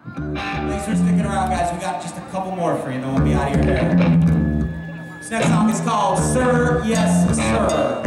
Thanks for sticking around, guys. We got just a couple more for you, and then we'll be out of your hair. This next song is called Sir, Yes, Sir.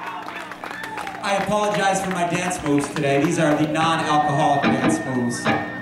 I apologize for my dance moves today. These are the non-alcoholic dance moves.